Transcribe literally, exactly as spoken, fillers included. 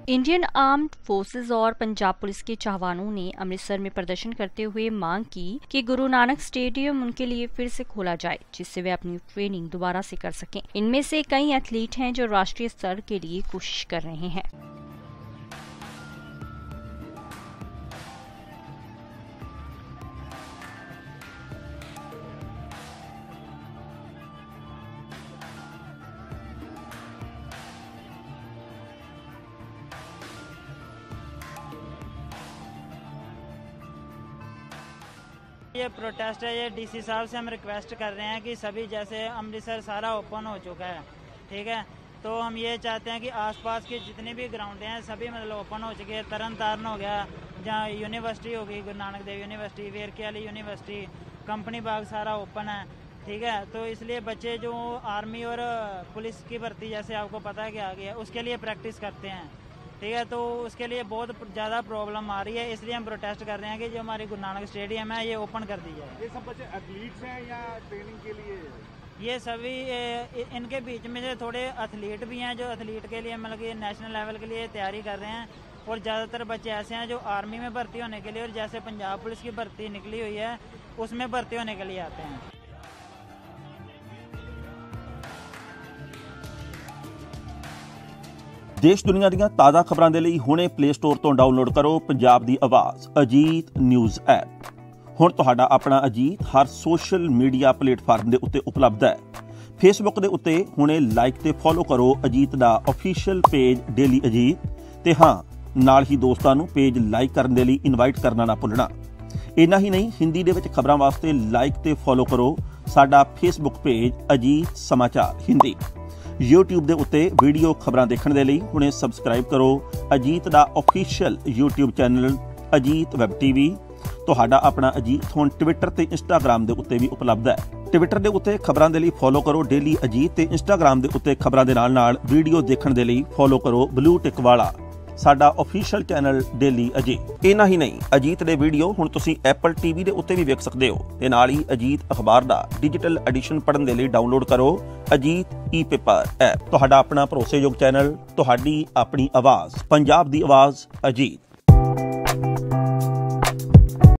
Indian armed forces और Punjab police के जवानों ने अमृतसर में प्रदर्शन करते हुए मांग की कि गुरु नानक स्टेडियम उनके लिए फिर से खोला जाए, जिससे वे अपनी ट्रेनिंग दोबारा से कर सकें। इनमें से कई एथलीट हैं जो राष्ट्रीय स्तर के लिए कोशिश कर रहे हैं। ये प्रोटेस्ट है, ये डीसी साहब से हम रिक्वेस्ट कर रहे हैं कि सभी, जैसे अमृतसर सारा ओपन हो चुका है, ठीक है, तो हम ये चाहते हैं कि आसपास के जितने भी ग्राउंड हैं सभी मतलब ओपन हो चुके हैं। तरन तारण हो गया, जहाँ यूनिवर्सिटी होगी गुरु नानक देव यूनिवर्सिटी, वेरके वाली यूनिवर्सिटी, कंपनी बाग सारा ओपन है, ठीक है। तो इसलिए बच्चे जो आर्मी और पुलिस की भर्ती जैसे आपको पता है कि आ गया, उसके लिए प्रैक्टिस करते हैं, ठीक है, तो उसके लिए बहुत ज़्यादा प्रॉब्लम आ रही है। इसलिए हम प्रोटेस्ट कर रहे हैं कि जो हमारी गुरु नानक स्टेडियम है ये ओपन कर दी जाए। ये सब बच्चे एथलीट्स हैं या ट्रेनिंग के लिए? ये सभी इनके बीच में जो थोड़े एथलीट भी हैं जो एथलीट के लिए मतलब कि नेशनल लेवल के लिए तैयारी कर रहे हैं, और ज़्यादातर बच्चे ऐसे हैं जो आर्मी में भर्ती होने के लिए और जैसे पंजाब पुलिस की भर्ती निकली हुई है उसमें भर्ती होने के लिए आते हैं। देश दुनिया ਦੀਆਂ ਤਾਜ਼ਾ ਖਬਰਾਂ ਦੇ ਲਈ ਹੁਣੇ ਪਲੇ ਸਟੋਰ ਤੋਂ ਡਾਊਨਲੋਡ ਕਰੋ ਪੰਜਾਬ ਦੀ ਆਵਾਜ਼ ਅਜੀਤ ਨਿਊਜ਼ ਐਪ। ਹੁਣ ਤੁਹਾਡਾ ਆਪਣਾ ਅਜੀਤ ਹਰ ਸੋਸ਼ਲ ਮੀਡੀਆ ਪਲੇਟਫਾਰਮ ਦੇ ਉੱਤੇ ਉਪਲਬਧ ਹੈ। ਫੇਸਬੁੱਕ ਦੇ ਉੱਤੇ ਹੁਣੇ ਲਾਈਕ ਤੇ ਫੋਲੋ ਕਰੋ ਅਜੀਤ ਦਾ ਅਫੀਸ਼ੀਅਲ ਪੇਜ ਡੇਲੀ ਅਜੀਤ, ਤੇ ਹਾਂ ਨਾਲ ਹੀ ਦੋਸਤਾਂ ਨੂੰ ਪੇਜ ਲਾਈਕ ਕਰਨ ਦੇ ਲਈ ਇਨਵਾਈਟ ਕਰਨਾ ਨਾ ਭੁੱਲਣਾ। ਇੰਨਾ ਹੀ ਨਹੀਂ, ਹਿੰਦੀ ਦੇ ਵਿੱਚ ਖਬਰਾਂ ਵਾਸਤੇ ਲਾਈਕ ਤੇ ਫੋਲੋ ਕਰੋ ਸਾਡਾ ਫੇਸਬੁੱਕ ਪੇਜ ਅਜੀਤ ਸਮਾਚਾਰ ਹਿੰਦੀ। YouTube ਦੇ ਉੱਤੇ ਵੀਡੀਓ ਖਬਰਾਂ ਦੇਖਣ ਦੇ ਲਈ ਹੁਣੇ ਸਬਸਕ੍ਰਾਈਬ ਕਰੋ ਅਜੀਤ ਦਾ official YouTube channel Ajit web TV. ਤੁਹਾਡਾ ਆਪਣਾ ਅਜੀਤ ਹੁਣ ਟਵਿੱਟਰ ਤੇ ਇੰਸਟਾਗ੍ਰਾਮ ਦੇ ਉੱਤੇ ਵੀ ਉਪਲਬਧ ਹੈ। ਟਵਿੱਟਰ ਦੇ ਉੱਤੇ ਖਬਰਾਂ ਦੇ ਲਈ ਫੋਲੋ ਕਰੋ ਡੇਲੀ ਅਜੀਤ, ਤੇ ਇੰਸਟਾਗ੍ਰਾਮ ਦੇ ਉੱਤੇ ਖਬਰਾਂ ਦੇ ਨਾਲ ਨਾਲ ਵੀਡੀਓ ਦੇਖਣ ਦੇ ਲਈ ਫੋਲੋ ਕਰੋ ਬਲੂ ਟਿਕ ਵਾਲਾ ਸਾਡਾ ਆਫੀਸ਼ੀਅਲ ਚੈਨਲ ਡੇਲੀ ਅਜੀਤ। ਇੰਨਾ ਹੀ ਨਹੀਂ, ਅਜੀਤ ਦੇ ਵੀਡੀਓ ਹੁਣ ਤੁਸੀਂ ਐਪਲ ਟੀਵੀ ਦੇ ਉੱਤੇ ਵੀ ਵੇਖ ਸਕਦੇ ਹੋ, ਤੇ ਨਾਲ ਹੀ ਅਜੀਤ ਅਖਬਾਰ ਦਾ ਡਿਜੀਟਲ ਐਡੀਸ਼ਨ ਪੜ੍ਹਨ ਦੇ ਲਈ ਡਾਊਨਲੋਡ ਕਰੋ ਅਜੀਤ ਈ ਪੇਪਰ ਐਪ। ਤੁਹਾਡਾ ਆਪਣਾ ਭਰੋਸੇਯੋਗ ਚੈਨਲ, ਤੁਹਾਡੀ ਆਪਣੀ ਆਵਾਜ਼, ਪੰਜਾਬ ਦੀ ਆਵਾਜ਼ ਅਜੀਤ।